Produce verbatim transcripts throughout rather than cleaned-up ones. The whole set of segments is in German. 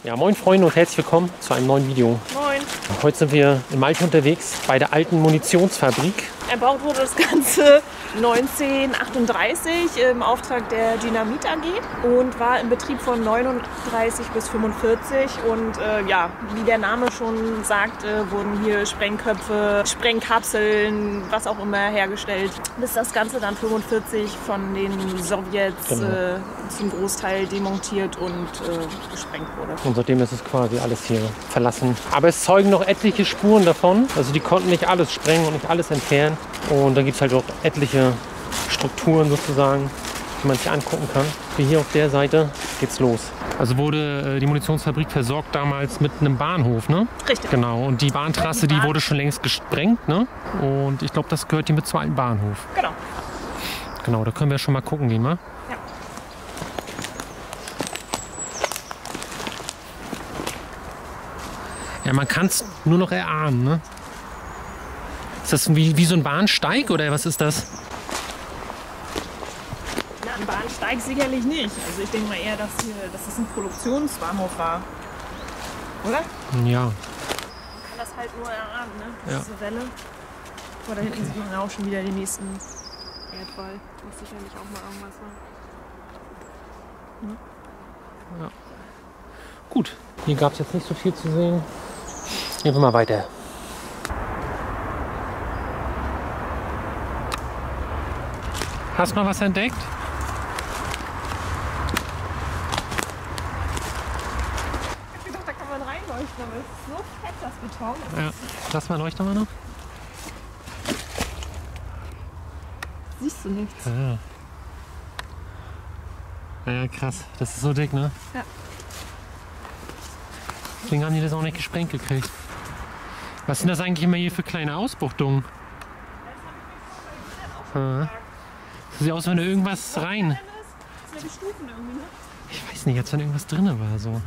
Ja, moin Freunde und herzlich willkommen zu einem neuen Video. Moin. Heute sind wir in Malte unterwegs bei der alten Munitionsfabrik. Erbaut wurde das Ganze neunzehnhundertachtunddreißig im Auftrag der Dynamit A G und war in Betrieb von neununddreißig bis fünfundvierzig. Und äh, ja, wie der Name schon sagt, äh, wurden hier Sprengköpfe, Sprengkapseln, was auch immer hergestellt, bis das Ganze dann fünfundvierzig von den Sowjets Genau. äh, zum Großteil demontiert und äh, gesprengt wurde. Und seitdem ist es quasi alles hier verlassen. Aber es zeugen noch etliche Spuren davon. Also die konnten nicht alles sprengen und nicht alles entfernen. Und da gibt es halt auch etliche Strukturen sozusagen, die man sich angucken kann. Wie hier auf der Seite geht's los. Also wurde äh, die Munitionsfabrik versorgt damals mit einem Bahnhof, ne? Richtig. Genau. Und die Bahntrasse, die wurde schon längst gesprengt, ne? Und ich glaube, das gehört hier mit zum alten Bahnhof. Genau. Genau, da können wir schon mal gucken gehen, wa? Ja. Ja, man kann es nur noch erahnen, ne? Ist das wie, wie so ein Bahnsteig oder was ist das? Na, ein Bahnsteig sicherlich nicht. Also ich denke mal eher, dass, hier, dass das ein Produktionsbahnhof war. Oder? Ja. Man kann das halt nur erahnen, ne? Ja. Diese Welle. Aber da hinten sieht man auch schon wieder den nächsten Erdwall. Was sicherlich auch mal irgendwas war. Ja. Gut, hier gab es jetzt nicht so viel zu sehen. Gehen wir mal weiter. Hast du noch was entdeckt? Ich hab gedacht, da kann man reinleuchten, aber es ist so fett, das Beton. Ja. Lass mal leuchten mal noch. Siehst du nichts. Ja. Ja, krass. Das ist so dick, ne? Ja. Deswegen haben die das auch nicht gesprengt gekriegt. Was sind das eigentlich immer hier für kleine Ausbuchtungen? Ja. Sieht aus, wenn da irgendwas rein. Das sind ja die Stufen irgendwie, ne? Ich weiß nicht, als wenn irgendwas drin war. So.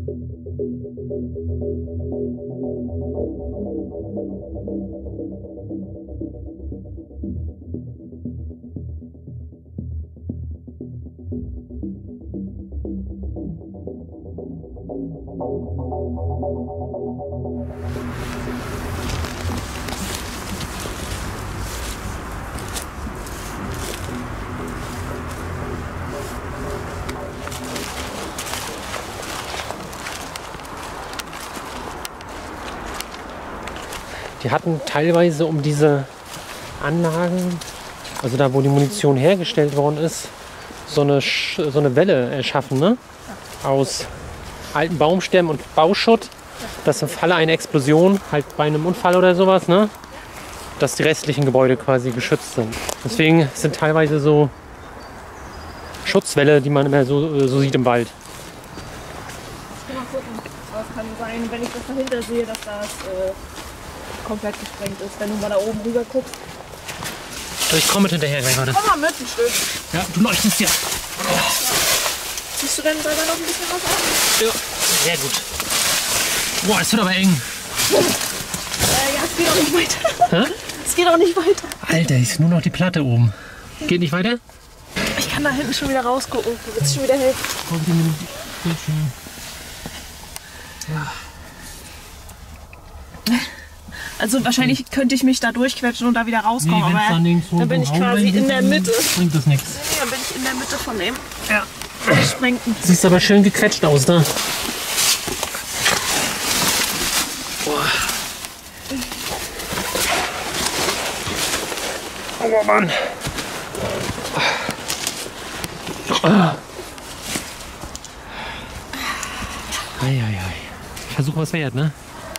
Die hatten teilweise um diese Anlagen, also da wo die Munition hergestellt worden ist, so eine, Sch so eine Welle erschaffen, ne? Aus alten Baumstämmen und Bauschutt, dass im Falle einer Explosion, halt bei einem Unfall oder sowas, ne? Dass die restlichen Gebäude quasi geschützt sind. Deswegen sind teilweise so Schutzwälle, die man immer so, so sieht im Wald. Ich will mal gucken. Aber es kann sein, wenn ich das dahinter sehe, dass das äh, komplett gesprengt ist, wenn du mal da oben rüber guckst. Also ich komme mit hinterher gleich, warte. Komm mal mit ein Stück. Ja, du leuchtest ja. Siehst du denn selber noch ein bisschen was auf? Ja, sehr gut. Boah, es wird aber eng. Äh, ja, es geht auch nicht weiter. Hä? Es geht auch nicht weiter. Alter, ist nur noch die Platte oben. Geht nicht weiter? Ich kann da hinten schon wieder rausgucken. Da wird es schon wieder hell. Also wahrscheinlich könnte ich mich da durchquetschen und da wieder rauskommen, aber dann bin ich quasi in der Mitte. Bringt das nichts. Nee, dann bin ich in der Mitte von dem Ja. Gesprengten. Siehst aber schön gequetscht aus, da. Boah. Oh Mann. Eieiei. Versuch was wert, ne?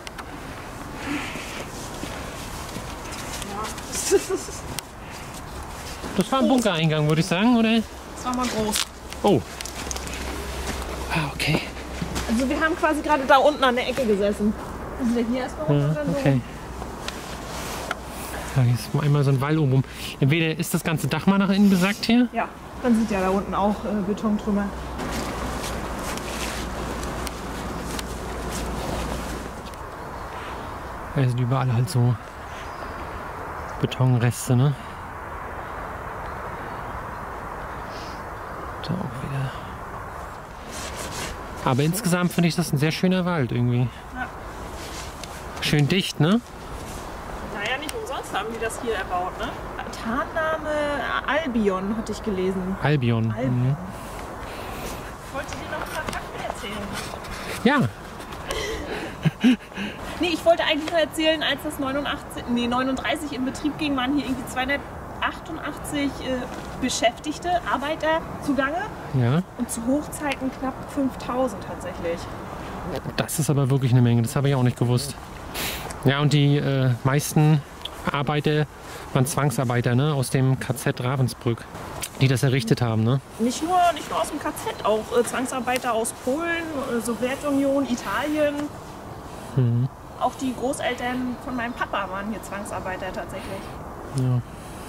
Das war ein Bunkereingang, würde ich sagen, oder? Das war mal groß. Oh. Ah, okay. Also wir haben quasi gerade da unten an der Ecke gesessen. Sind wir hier erstmal Ja, und dann okay. Ja, hier ist mal einmal so ein Wall oben rum. Entweder ist das ganze Dach mal nach innen besackt hier. so. Ja, man sieht ja da unten auch äh, Betontrümmer. Da sind überall halt so Betonreste, ne? Da auch wieder. Aber insgesamt finde ich das ein sehr schöner Wald irgendwie. Ja. Schön dicht, ne? Naja, nicht umsonst haben die das hier erbaut, ne? Tarnname Albion hatte ich gelesen. Albion. Albion. Mhm. Ich wollte dir noch ein paar Fakten erzählen. Ja. Nee, ich wollte eigentlich nur erzählen, als das neunundachtzig, nee, neununddreißig in Betrieb ging, waren hier irgendwie zweihundertachtundachtzig äh, Beschäftigte, Arbeiter zugange. Ja. Und zu Hochzeiten knapp fünftausend tatsächlich. Das ist aber wirklich eine Menge, das habe ich auch nicht gewusst. Ja, und die äh, meisten Arbeiter waren Zwangsarbeiter, ne, aus dem K Z Ravensbrück, die das errichtet haben, ne? Nicht nur, nicht nur aus dem K Z, auch äh, Zwangsarbeiter aus Polen, äh, Sowjetunion, Italien. Mhm. Auch die Großeltern von meinem Papa waren hier Zwangsarbeiter tatsächlich. Ja.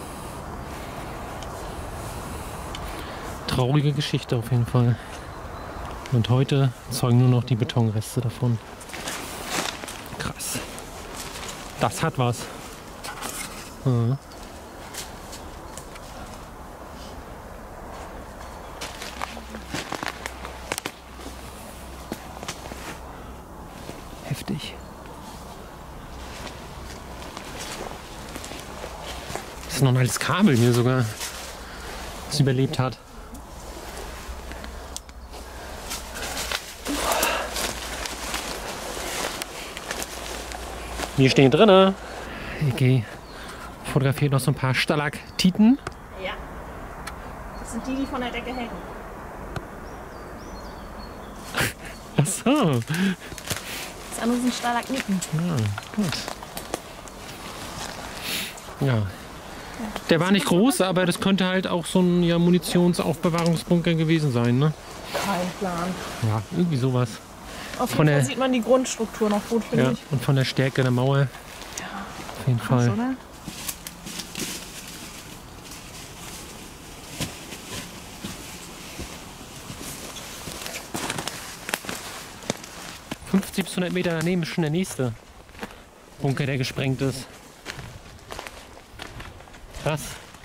Traurige Geschichte auf jeden Fall. Und heute zeugen nur noch die Betonreste davon. Krass. Das hat was. Ja. Heftig. Das ist noch ein altes Kabel hier sogar, das überlebt hat. Wir stehen drinne. Egi fotografiert noch so ein paar Stalaktiten. Ja. Das sind die, die von der Decke hängen. Ach so. Das andere sind Stalagniten. Ja, gut. Ja. Der war nicht groß, aber das könnte halt auch so ein ja, Munitionsaufbewahrungsbunker gewesen sein, ne? Kein Plan. Ja, irgendwie sowas. Auf jeden Von Fall der- sieht man die Grundstruktur noch gut, finde Ja, ich. und von der Stärke der Mauer. Auf jeden Krass, Fall. oder? fünfzig bis hundert Meter daneben ist schon der nächste Bunker, der gesprengt ist. Krass.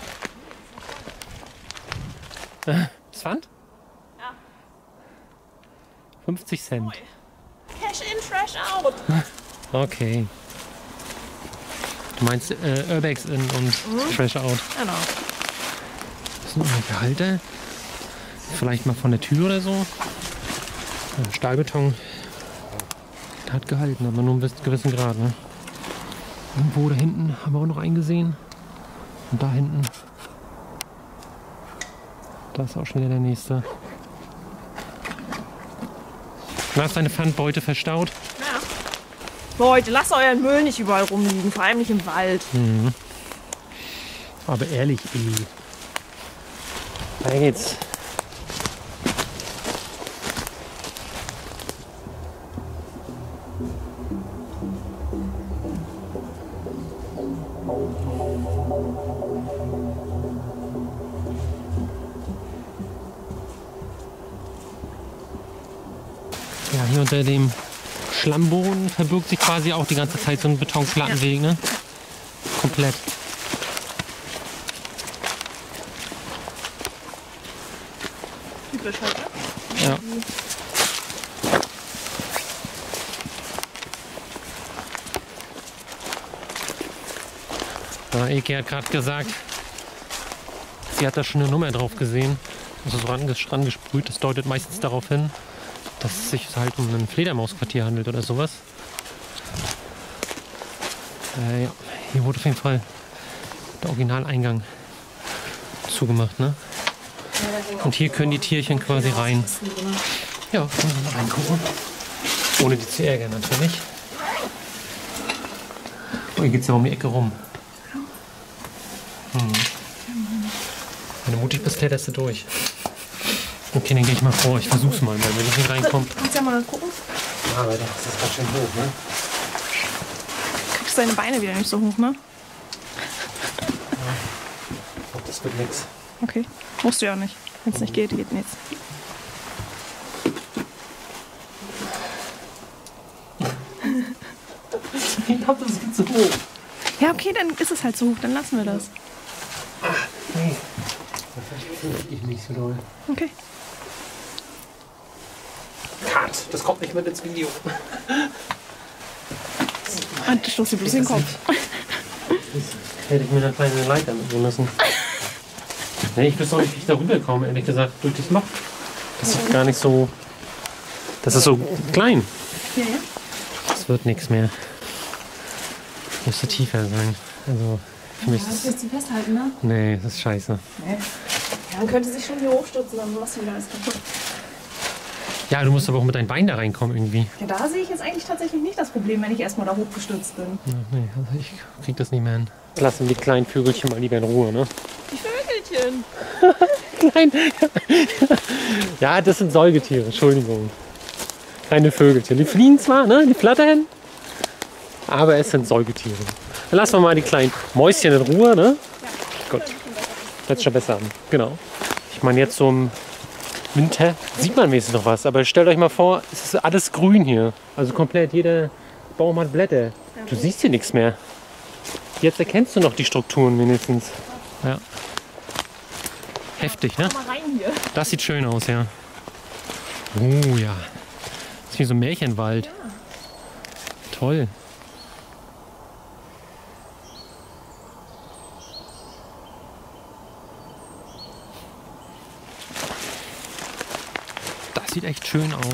Äh, Das Pfand? Ja. fünfzig Cent. Cash in, Trash out. Okay. Du meinst äh, Urbex in und Trash out. Genau. Das sind irgendwelche Halter. Vielleicht mal von der Tür oder so. Ja, Stahlbeton. Der hat gehalten, aber nur einen gewissen Grad. Ne? Irgendwo da hinten haben wir auch noch einen gesehen. Und da hinten. Da ist auch schon wieder der nächste. Du hast deine Pfandbeute verstaut. Ja. Leute, lasst euren Müll nicht überall rumliegen, vor allem nicht im Wald. Mhm. Aber ehrlich, Eli. Da geht's. Ja, hier unter dem Schlammboden verbirgt sich quasi auch die ganze Zeit so ein Betonplattenweg, ne? Komplett. Typisch halt, ne? Ja. Ja, Eke hat gerade gesagt, sie hat da schon eine Nummer drauf gesehen. Also so rangesprüht. Das deutet meistens darauf hin, dass es sich halt um ein Fledermausquartier handelt oder sowas. Äh, ja, hier wurde auf jeden Fall der Originaleingang zugemacht, ne? Und hier können die Tierchen quasi rein. Ja, können wir mal reingucken. Ohne die zu ärgern natürlich. Oh, hier geht es ja um die Ecke rum. Hm. Wenn du mutig bist, kletterst du durch. Okay, dann gehe ich mal vor. Ich versuch's mal, weil wenn ich nicht reinkomme. Kannst du ja mal gucken? Ja, aber das ist ganz schön hoch, ne? Kriegst deine Beine wieder nicht so hoch, ne? Ich glaube, das wird nix. Okay. Musst du ja nicht. Wenn es nicht geht, geht nichts. Ich glaube, das ist zu hoch. Ja, okay, dann ist es halt so hoch. Dann lassen wir das. Nee. Das verstehe ich nicht so doll. Okay. Ha! Gott, das kommt nicht mit ins Video. Ich stoß dir bloß den Kopf. Hätte ich mir eine kleine Leiter mitnehmen müssen. Nee, ich wüsste auch nicht, wie ich da rüberkomme, ehrlich gesagt, durch das Loch. Das ist gar nicht so... Das ist so klein. Ja, ja. Das wird nichts mehr. Müsste tiefer sein. Also für mich Ja, ist das willst du festhalten, ne? nee, das ist scheiße. Nee. Ja, man könnte sich schon hier hochstürzen, dann machst du wieder alles kaputt. Ja, du musst aber auch mit deinem Bein da reinkommen irgendwie. Ja, da sehe ich jetzt eigentlich tatsächlich nicht das Problem, wenn ich erstmal da hochgestürzt bin. Ja, nee, also ich krieg das nicht mehr hin. Lassen die kleinen Vögelchen mal lieber in Ruhe, ne? Die Vögelchen! Klein. Ja, das sind Säugetiere, Entschuldigung. Kleine Vögelchen. Die fliegen zwar, ne? Die flattern, aber es sind Säugetiere. Dann lassen wir mal die kleinen Mäuschen in Ruhe, ne? Ja. Gut. Hört sich schon besser an. Genau. Ich meine, jetzt so im Winter sieht man wenigstens noch was. Aber stellt euch mal vor, es ist alles grün hier. Also komplett, jeder Baum hat Blätter. Du siehst hier nichts mehr. Jetzt erkennst du noch die Strukturen wenigstens. Ja. Heftig, ne? Komm mal rein hier. Das sieht schön aus, ja. Oh ja. Das ist wie so ein Märchenwald. Ja. Toll. Das sieht echt schön aus.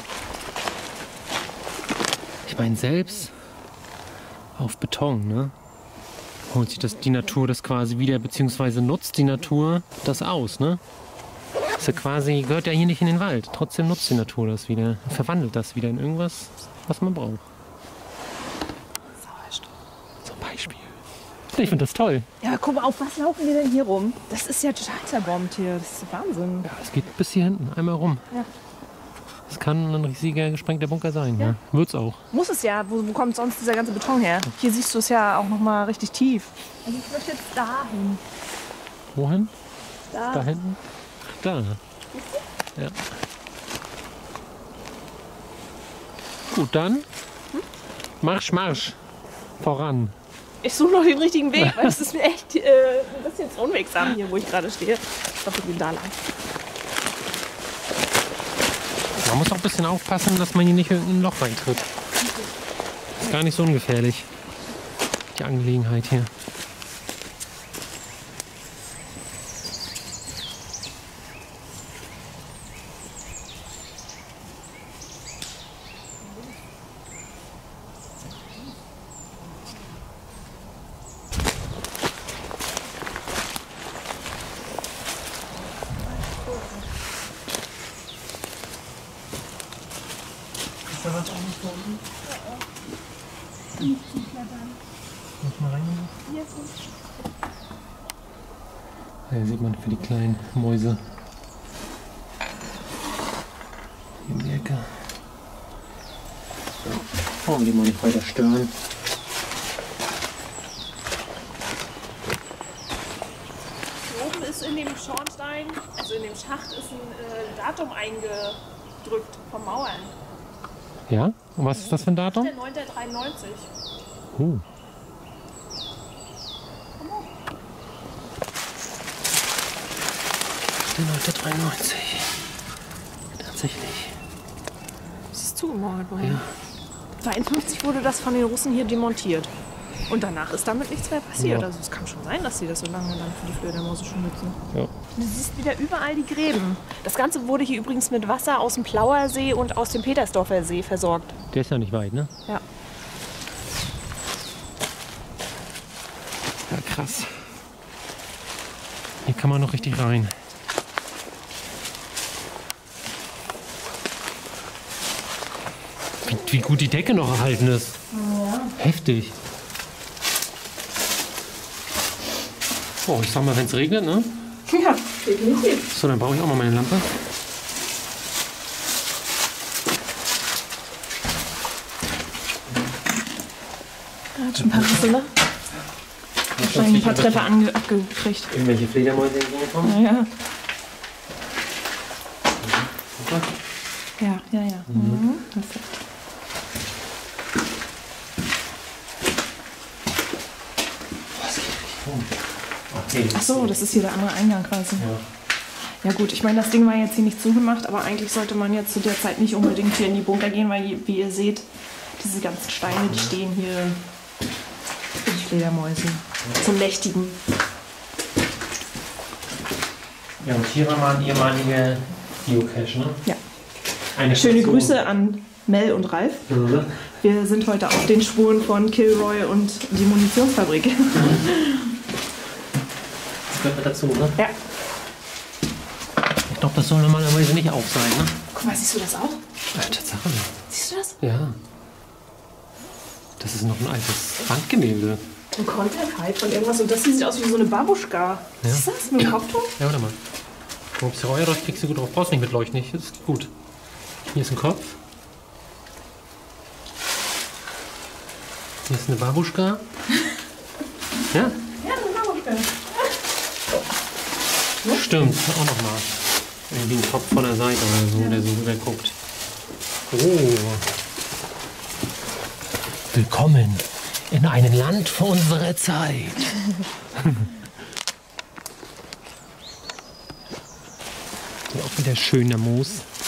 Ich meine, selbst auf Beton, ne? Holt sich das, die Natur das quasi wieder, beziehungsweise nutzt die Natur das aus, ne? Das ist ja quasi, gehört ja hier nicht in den Wald. Trotzdem nutzt die Natur das wieder, verwandelt das wieder in irgendwas, was man braucht. Sauerstoff. Zum Beispiel. Ich finde das toll. Ja, guck mal, auf was laufen wir denn hier rum? Das ist ja total zerbombt hier. Das ist Wahnsinn. Ja, es geht bis hier hinten, einmal rum. Ja. Das kann ein riesiger gesprengter Bunker sein, ja. Ja. Wird's auch. Muss es ja. Wo, wo kommt sonst dieser ganze Beton her? Hier siehst du es ja auch noch mal richtig tief. Also ich möchte jetzt dahin. Wohin? Da. Da hinten? Da. Ja. Gut, dann Marsch, Marsch. Voran. Ich suche noch den richtigen Weg, weil es ist mir echt äh, ein bisschen zu unwegsam hier, wo ich gerade stehe. Ich glaube, wir gehen da lang. Man muss auch ein bisschen aufpassen, dass man hier nicht in ein Loch reintritt. Ist gar nicht so ungefährlich, die Angelegenheit hier. Ist da was auch nicht da unten? Muss mal rein. Hier sieht man für die kleinen Mäuse. Hier in die Ecke. So. Wollen wir die mal nicht weiter stören. Hier oben ist in dem Schornstein, also in dem Schacht, ist ein äh, Datum eingedrückt vom Mauern. Ja? Und was ist das für ein Datum? Der neunter dreiundneunzig. Uh. Der neunter dreiundneunzig. Tatsächlich. Das ist zugemauert worden. Ja. zweiundfünfzig wurde das von den Russen hier demontiert. Und danach ist damit nichts mehr passiert. Ja. Also es kann schon sein, dass sie das so lange dann für die Fledermause schon nutzen. Ja. Du siehst wieder überall die Gräben. Das Ganze wurde hier übrigens mit Wasser aus dem Plauer See und aus dem Petersdorfer See versorgt. Der ist ja nicht weit, ne? Ja. Ja, krass. Hier kann man noch richtig rein. Wie, wie gut die Decke noch erhalten ist. Ja. Heftig. Oh, ich sag mal, wenn es regnet, ne? Ja, definitiv. So, dann brauche ich auch mal meine Lampe. Er hat schon ein paar Risse, ne? Wahrscheinlich ein paar Treffer ange abgekriegt. Irgendwelche Fledermäuse gekommen? Ja, ja. Ja, ja, ja. Mhm. Perfekt. Okay. Ach so, das ist hier der andere Eingang quasi. Ja. Ja gut, ich meine, das Ding war jetzt hier nicht zugemacht, aber eigentlich sollte man jetzt zu der Zeit nicht unbedingt hier in die Bunker gehen, weil, wie ihr seht, diese ganzen Steine, die stehen hier für die Fledermäuse zum Nächtigen. Ja, und hier war mal ein ehemaliger Geocache, ne? Ja. Eine Schöne Station. Grüße an Mel und Ralf. Mhm. Wir sind heute auf den Spuren von Kilroy und die Munitionsfabrik. Das gehört mit dazu, ne? Ja. Ich glaube, das soll normalerweise nicht auf sein, ne? Guck mal, siehst du das auch? Ja, Tatsache. Siehst du das? Ja. Das ist noch ein altes Wandgemälde. Ein Content halt von irgendwas. Und das hier sieht aus wie so eine Babuschka. Ja. Siehst du das mit dem Kopftuch? Ja, warte mal. Ob es Räuer kriegst du gut drauf. Brauchst nicht mit Leuchten, nicht. Das ist gut. Hier ist ein Kopf. Hier ist eine Babuschka. Ja? Ja, eine Babuschka. Stimmt, auch noch mal. Irgendwie ein Kopf von der Seite oder so, ja. Der so rüber guckt. Oh. Willkommen in einem Land vor unserer Zeit. Hier auch wieder schöner Moos.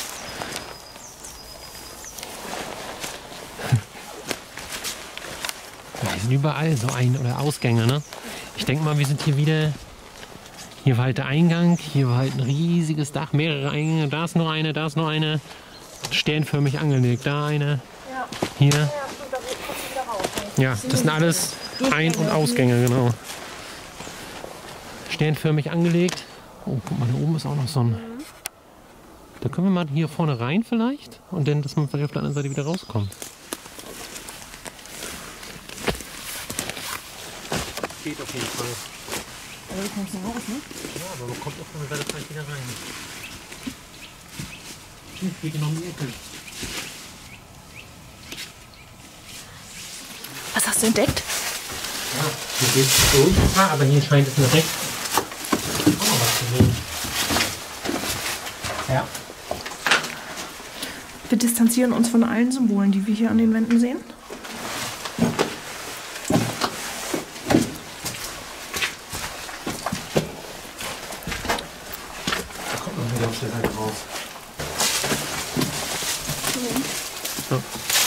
Da sind überall so Ein- oder Ausgänge, ne? Ich denke mal, wir sind hier wieder. Hier war halt der Eingang, hier war halt ein riesiges Dach, mehrere Eingänge. Da ist noch eine, da ist noch eine. Sternförmig angelegt. Da eine, Ja. hier. Ja, stimmt, da kommst du wieder raus. Ja, das sind alles Ein- und Ausgänge, genau. Sternförmig angelegt. Oh, guck mal, da oben ist auch noch so ein... Da können wir mal hier vorne rein vielleicht und dann, dass man vielleicht auf der anderen Seite wieder rauskommt. Geht auf jeden Fall. Aber du kommst nicht raus, ne? Ja, aber man kommt auf der anderen Seite vielleicht wieder rein. Hier geht noch um die Ecke. Was hast du entdeckt? Ja, hier geht es so zwar, aber hier scheint es direkt auch noch was zu sehen. Ja. Wir distanzieren uns von allen Symbolen, die wir hier an den Wänden sehen. Da kommt man wieder auf der Seite raus. So.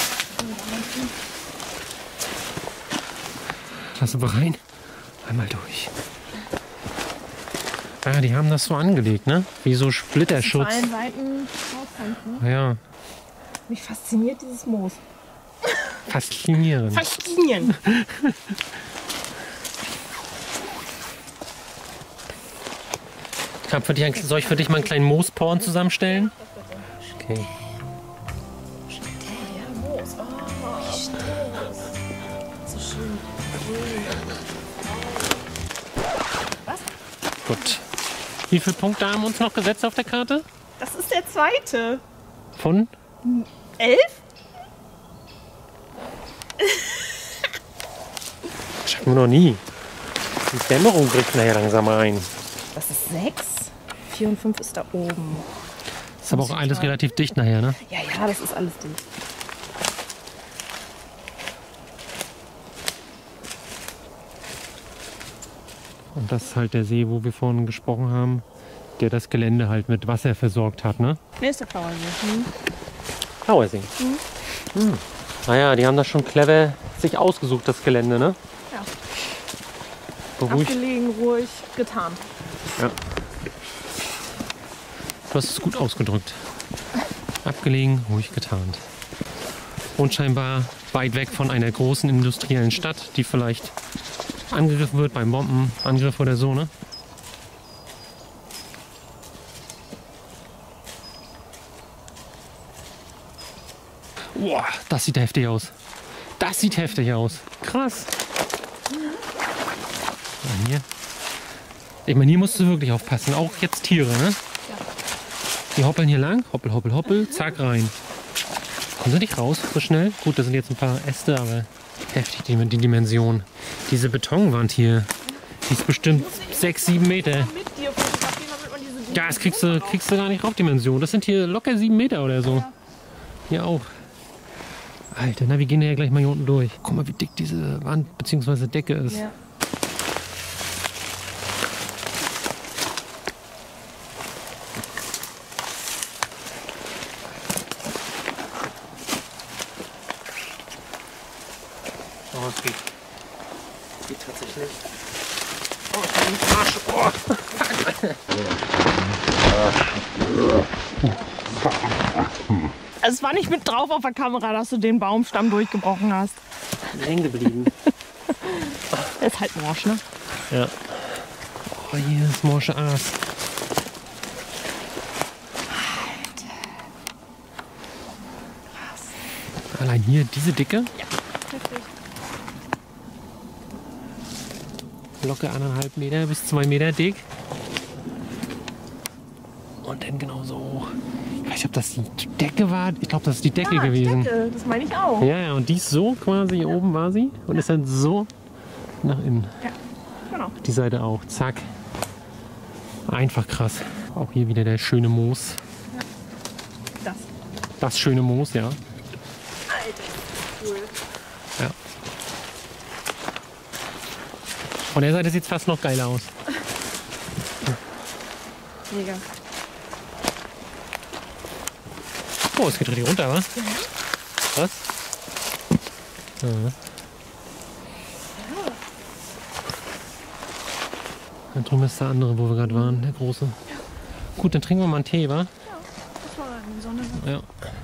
Lass aber rein. Einmal durch. Ah, die haben das so angelegt, ne? Wie so Splitterschutz. Auf allen Seiten rauskommt, ne? Ja, Mich fasziniert dieses Moos. faszinierend. Faszinierend. Ich hab für dich, soll ich für dich mal einen kleinen Moosporn zusammenstellen? Okay. Ja, Moos. Oh, wie schön. So schön grün. Was? Gut. Wie viele Punkte haben wir uns noch gesetzt auf der Karte? Das ist der zweite. Von? Elf? Das schaffen wir noch nie. Die Dämmerung bricht nachher langsam ein. Das ist sechs. Vier und fünf ist da oben. Ist aber auch alles relativ dicht nachher, ne? Ja, ja, das ist alles dicht. Und das ist halt der See, wo wir vorhin gesprochen haben, der das Gelände halt mit Wasser versorgt hat, ne? Nee, ist der Flowersee. Hm. Flowersee. Mhm. Hm. Naja, die haben das schon clever sich ausgesucht, das Gelände, ne? Ja. Beruhigt. Abgelegen, ruhig, getan. Ja. Du hast es gut ausgedrückt. Abgelegen, ruhig getarnt. Und scheinbar weit weg von einer großen industriellen Stadt, die vielleicht angegriffen wird beim Bombenangriff oder so, ne? Boah, das sieht heftig aus. Das sieht heftig aus. Krass. Ja, hier. Ich meine, hier musst du wirklich aufpassen. Auch jetzt Tiere, ne? Die hoppeln hier lang. Hoppel, hoppel, hoppel. Zack, rein. Kommen sie nicht raus so schnell? Gut, das sind jetzt ein paar Äste, aber heftig die, die Dimension. Diese Betonwand hier, die ist bestimmt sechs, sieben Meter. Mit dir fotografieren, damit man diese Ja, das kriegst du, kriegst du gar nicht Raumdimension. Das sind hier locker sieben Meter oder so. Hier auch. Alter, na, wir gehen ja gleich mal hier unten durch. Guck mal, wie dick diese Wand bzw. Decke ist. Ja. Oh, es geht. Geht tatsächlich. Oh, ich bin nicht Arsch. Oh, fuck. Also es war nicht mit drauf auf der Kamera, dass du den Baumstamm durchgebrochen hast. Hängen geblieben. Der ist halt morsch, ne? Ja. Oh, hier ist morsche Aas. Allein hier diese Dicke? Ja, richtig. Locker anderthalb Meter bis zwei Meter dick. Und dann genauso hoch. Ich weiß nicht, ob das die Decke war. Ich glaube, das ist die Decke Ja, gewesen. Die Decke, das meine ich auch. Ja, ja, und die ist so quasi hier oben war sie und ist dann so nach innen. Ja, genau. Die Seite auch. Zack. Einfach krass. Auch hier wieder der schöne Moos. Das. Das schöne Moos, ja. Alter, cool. Ja. Von der Seite sieht es fast noch geiler aus. Mega. Oh, es geht richtig runter, was? Ja. Was? Ja. Da drüben ist der andere, wo wir gerade waren, der große. Gut, dann trinken wir mal einen Tee, wa? Ja, das war die Sonne. Ja.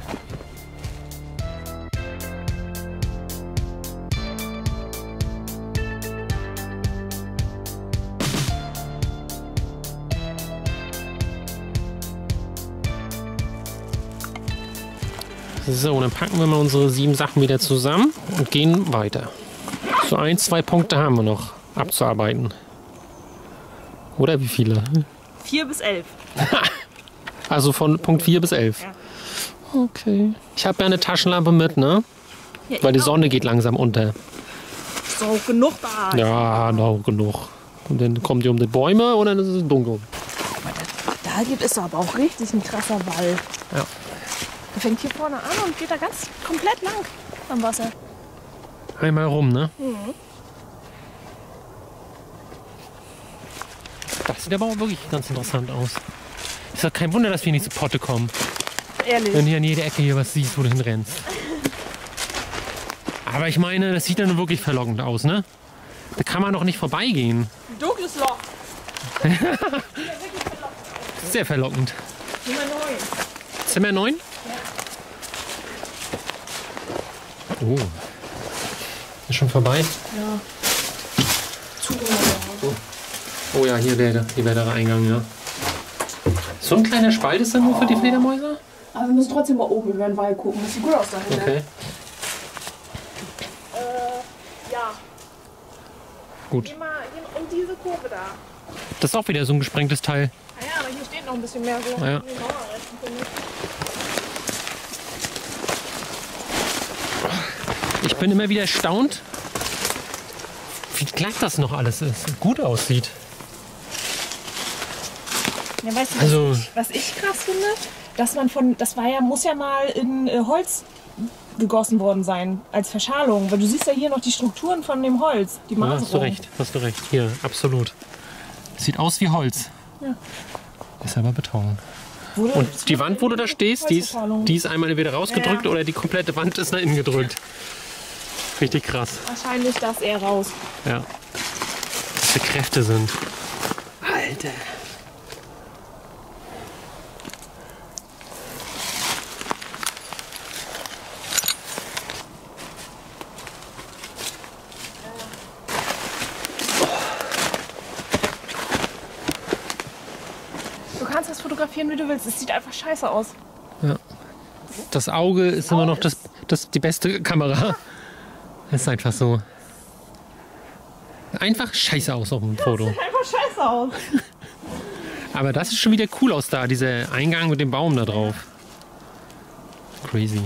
So, dann packen wir mal unsere sieben Sachen wieder zusammen und gehen weiter. So ein, zwei Punkte haben wir noch abzuarbeiten. Oder wie viele? Vier bis elf. Also von Punkt vier bis elf. Ja. Okay. Ich habe ja eine Taschenlampe mit, ne? Ja, Weil die ich auch. Sonne geht langsam unter. So, genug da. Ja, noch genug. Und dann kommen die um die Bäume und dann ist es dunkel. Da gibt es aber auch richtig ein krasser Wall. Ja. Der fängt hier vorne an und geht da ganz komplett lang am Wasser. Einmal rum, ne? Mhm. Das sieht aber auch wirklich ganz interessant aus. Ist doch kein Wunder, dass wir nicht zu Potte kommen. Ehrlich. Wenn du an jeder Ecke hier was siehst, wo du hinrennst. Aber ich meine, das sieht dann wirklich verlockend aus, ne? Da kann man doch nicht vorbeigehen. Ein dunkles Loch. Sehr verlockend. Nummer neun. Zimmer neun? Oh. Ist schon vorbei? Ja. Zu Oh ja, hier wäre hier wär der Eingang, ja. So ein kleiner Spalt ist dann nur für die Fledermäuse? Aber wir müssen trotzdem mal oben über den Wall gucken. Das sieht gut aus dahinter. Okay, Äh, ja. gut. Geh mal geh um diese Kurve da. Das ist auch wieder so ein gesprengtes Teil. Ah ja, aber hier steht noch ein bisschen mehr so. Ja. in den Mauerresten, finde ich. Ich bin immer wieder erstaunt, wie glatt das noch alles ist. Gut aussieht. Ja, weißt du, Also- was, ich, was ich krass finde? Dass man von, das war ja, muss ja mal in äh, Holz gegossen worden sein, als Verschalung. Weil du siehst ja hier noch die Strukturen von dem Holz, die Ja, Maserung. hast du recht, hast du recht. Hier, absolut. Sieht aus wie Holz. Ja. Ist aber Beton. Wurde, Und die Wand, wo du da stehst, die ist, Holzverschalung. die ist einmal wieder rausgedrückt Ja. oder die komplette Wand ist nach innen gedrückt. Richtig krass. Wahrscheinlich das eher raus. Ja. Was für Kräfte sind. Alter. Du kannst das fotografieren, wie du willst. Es sieht einfach scheiße aus. Ja. Das Auge ist immer noch das, das, die beste Kamera. Das ist einfach so. Einfach scheiße aus auf dem Foto. Sieht einfach scheiße aus. Aber das ist schon wieder cool aus da, dieser Eingang mit dem Baum da drauf. Crazy.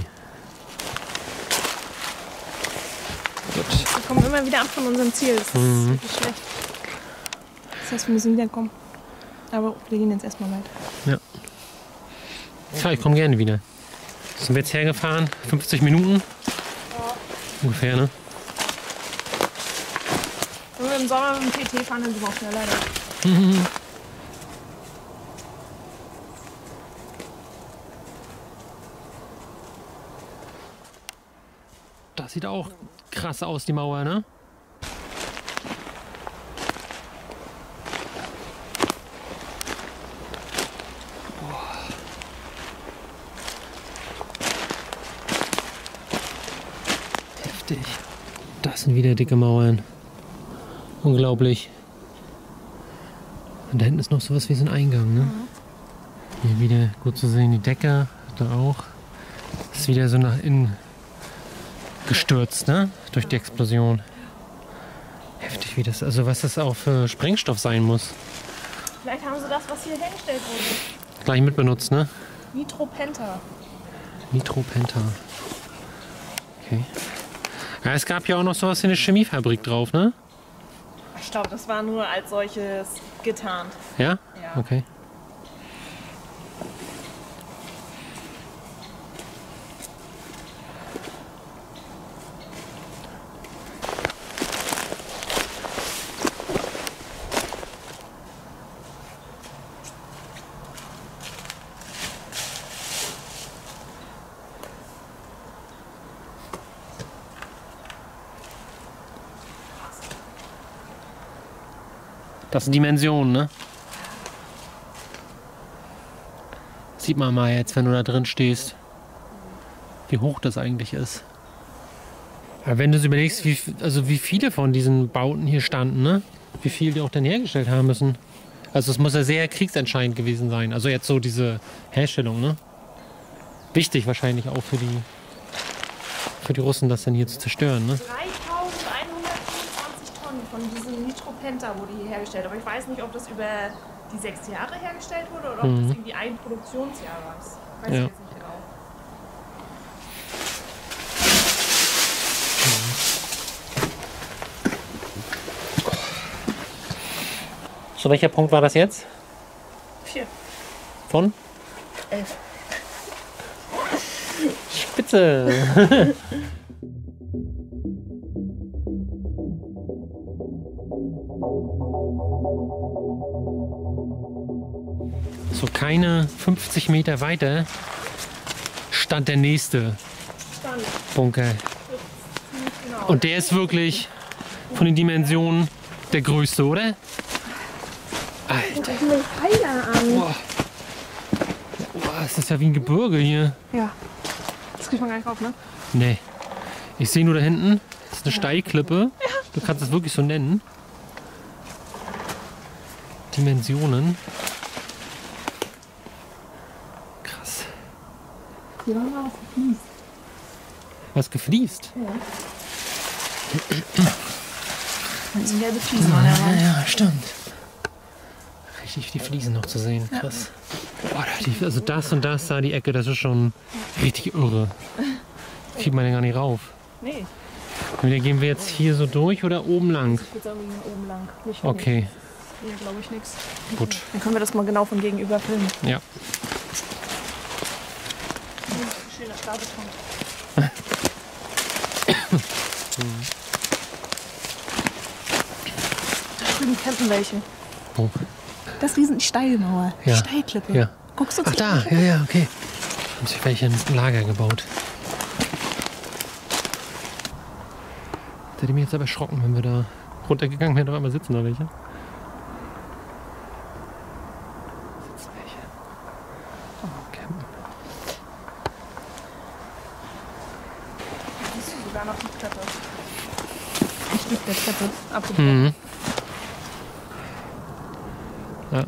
Gut. Wir kommen immer wieder ab von unserem Ziel. Das ist Mhm. wirklich schlecht. Das heißt, wir müssen wiederkommen. Aber wir gehen jetzt erstmal weiter. Ja. Ja, ich komme gerne wieder. Sind wir jetzt hergefahren? fünfzig Minuten? Ungefähr, ne? Wenn wir im Sommer mit dem P T fahren, dann sind wir auch schneller da. Das sieht auch krass aus, die Mauer, ne? Heftig. Das sind wieder dicke Mauern. Unglaublich. Und da hinten ist noch sowas wie so ein Eingang, ne? Mhm. Hier wieder gut zu sehen, die Decke, da auch. Ist wieder so nach innen gestürzt, ne? Durch die Explosion. Heftig, wie das, also was das auch für Sprengstoff sein muss. Vielleicht haben sie das, was hier hergestellt wurde. Gleich mitbenutzt, ne? Nitropenta. Nitropenta. Okay. Ja, es gab ja auch noch sowas wie eine Chemiefabrik drauf, ne? Ich glaube, das war nur als solches getarnt. Ja? Ja. Okay. Das sind Dimensionen, ne? Sieht man mal jetzt, wenn du da drin stehst, wie hoch das eigentlich ist. Aber wenn du so überlegst, wie, also wie viele von diesen Bauten hier standen, ne? Wie viel die auch dann hergestellt haben müssen. Also es muss ja sehr kriegsentscheidend gewesen sein. Also jetzt so diese Herstellung, ne? Wichtig wahrscheinlich auch für die, für die Russen, das dann hier zu zerstören, ne? dreitausendeinhundertvierundzwanzig Tonnen von diesem Nitropenta wurde hier hergestellt. Aber ich weiß nicht, ob das über die sechs Jahre hergestellt wurde oder ob Mhm. das irgendwie ein Produktionsjahr war. Das weiß Ja. ich jetzt nicht genau. So, welcher Punkt war das jetzt? Vier. Von? Elf. Spitze! So, keine fünfzig Meter weiter stand der nächste Stand. Bunker. Genau. Und der ist wirklich von den Dimensionen der größte, oder? Alter. Guck mir Pfeiler an. Boah. Boah, es ist ja wie ein Gebirge hier. Ja. Das kriegt man gar nicht drauf, ne? Nee. Ich sehe nur da hinten, das ist eine Steilklippe. Du kannst es wirklich so nennen. Dimensionen. Krass. Hier war was gefließt. Was gefliest? Das sind gelbe Fliesen an der Ja, Wand. ja, stimmt. Richtig die Fliesen noch zu sehen. Krass. Boah, die, also das und das da, die Ecke, das ist schon richtig irre. Das kriegt man ja gar nicht rauf. Nee, Entweder gehen wir jetzt hier so durch oder oben lang. ich würde sagen, wir gehen oben lang. Nicht von Okay, Hier glaube ich nichts. gut. Dann können wir das mal genau von gegenüber filmen. Ja. Schöner Stahlbeton. Da drüben campen welche. Wo? Das riesen die Steilmauer. Die Ja. Steilklippe. Ja. Guckst du Ach zu? da, ja, ja, okay. Haben sich welche ein Lager gebaut. Da hätte ich mich jetzt aber erschrocken, wenn wir da runtergegangen wären, auf einmal sitzen da welche. Sitzen welche. Oh, campen. Siehst du sogar noch die Treppe. Ein Stück der Treppe abgebrochen. Mhm. Ja.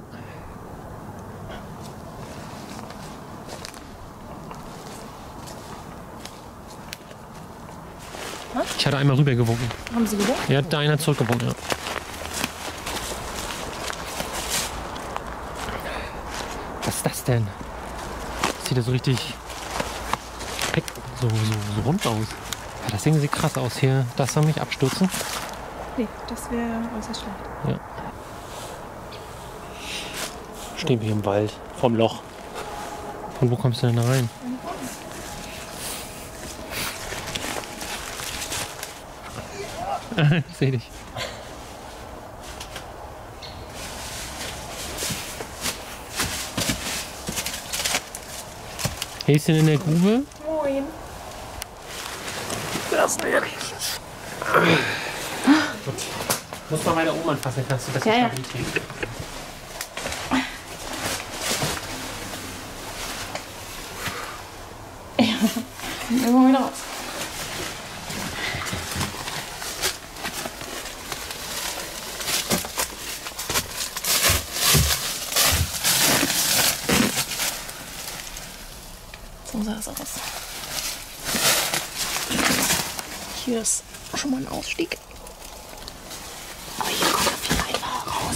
Ich hatte einmal rübergewunken. Haben sie gewunken? Ja, da einer zurückgewunken, ja. Was ist das denn? Das sieht ja so richtig heck- so, so, so rund aus. Ja, das Ding sieht krass aus hier. Das soll mich abstürzen. Nee, das wäre äußerst schlecht. Stehen wir hier im Wald, vom Loch. Von wo kommst du denn da rein? Ich seh dich. Häschen in der Grube. Moin. das nicht. Gut. Muss mal weiter oben anfassen, kannst du besser ja, Stabilität. Ja. Immer wieder raus. So sah es aus. Hier ist schon mal ein Ausstieg. Aber hier kommt er viel einfacher raus.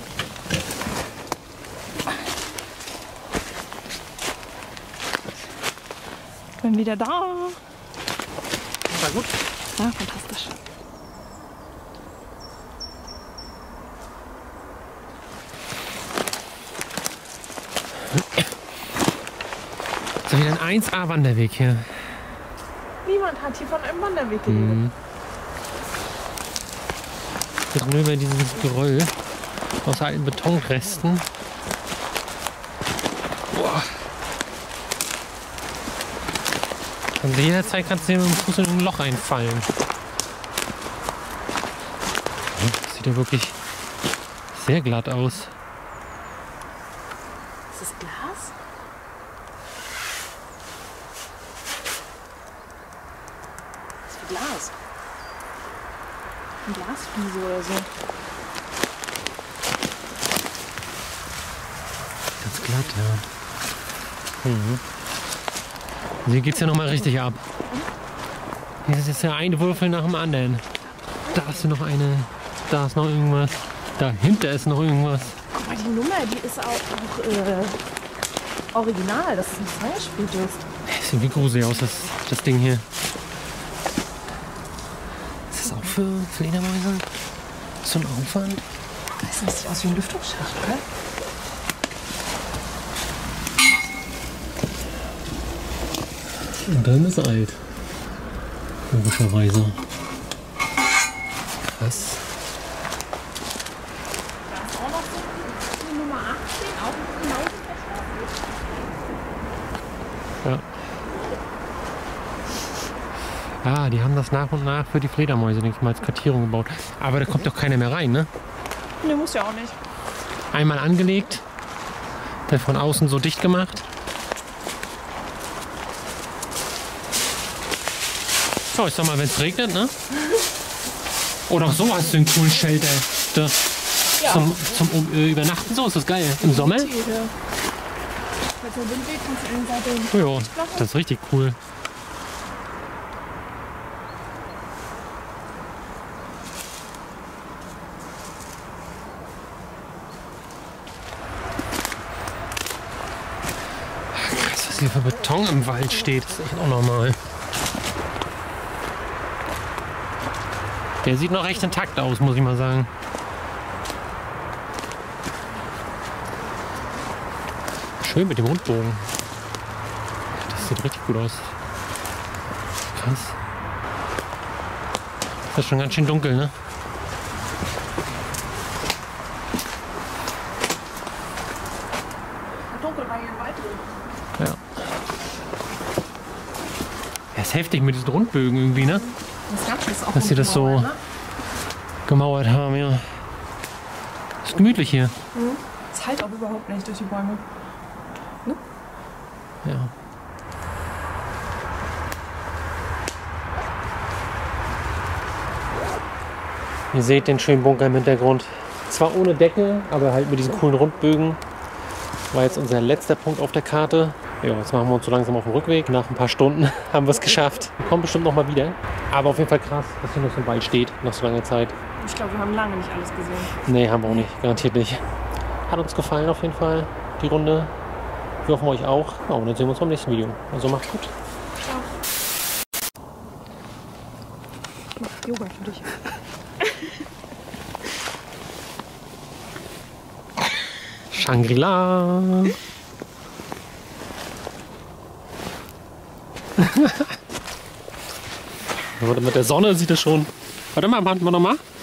Bin wieder da. War gut. Ja, fantastisch. So wieder ein eins A Wanderweg hier. Niemand hat hier von einem Wanderweg geredet. Mhm. Geht nur über dieses Geröll aus alten Betonresten. Boah. Und jederzeit kannst du hier mit dem Fuß in ein Loch einfallen. Das sieht ja wirklich sehr glatt aus. Ist das Glas? Das ist wie Glas. Ein Glasfliese oder so. Ganz glatt, ja. Mhm. Hier geht's ja noch mal richtig ab. Hier ist jetzt ja ein Würfel nach dem anderen. Da ist noch eine. Da ist noch irgendwas. Dahinter ist noch irgendwas. Guck mal, die Nummer, die ist auch, auch äh, original. Das ist ein Feuerspielduft. Das sieht wie gruselig aus, das, das Ding hier. Ist das auch für Fledermäuse? So ein Aufwand? Das sieht aus wie ein Lüftungsschacht, oder? Und dann ist er alt. Logischerweise. Krass. Da ist auch noch so die Nummer achtzehn, auch genau Ja. Ah, die haben das nach und nach für die Fledermäuse, denke ich mal, als Kartierung gebaut. Aber da kommt doch keiner mehr rein, ne? Ne, muss ja auch nicht. Einmal angelegt, dann von außen so dicht gemacht. So, ich sag mal, wenn es regnet, ne? Oder auch so hast du einen coolen Shelter. Da, Ja. Zum, zum um, äh, Übernachten, so ist das geil. Im Sommer? Mit der Wind weht, kannst du eine Seite hin. Ja, das ist richtig cool. Krass, was hier für Beton im Wald steht, das ist echt auch normal. Der sieht noch recht intakt aus, muss ich mal sagen. Schön mit dem Rundbogen. Das sieht richtig gut aus. Krass. Das ist schon ganz schön dunkel, ne? Dunkel war hier im Wald drin. Ja. Ja, ist heftig mit diesen Rundbögen irgendwie, ne? Das Ganze ist auch Dass sie das so ne? gemauert haben, ja. Ist gemütlich hier. Mhm. Es halt auch überhaupt nicht durch die Bäume. Ne? Ja. Ihr seht den schönen Bunker im Hintergrund. Zwar ohne Decke, aber halt mit diesen coolen Rundbögen. War jetzt unser letzter Punkt auf der Karte. Ja, jetzt machen wir uns so langsam auf den Rückweg. Nach ein paar Stunden haben wir es geschafft. Wir kommen bestimmt noch mal wieder. Aber auf jeden Fall krass, dass hier noch so ein Wald steht, nach so langer Zeit. Ich glaube, wir haben lange nicht alles gesehen. Nee, haben wir auch nicht. Garantiert nicht. Hat uns gefallen auf jeden Fall, die Runde. Wir hoffen euch auch. Ja, und dann sehen wir uns beim nächsten Video. Also macht's gut. Ciao. Ich mach Yoga für dich. Shangri-La. Warte, mit der Sonne sieht es schon. Warte mal, machen wir noch mal.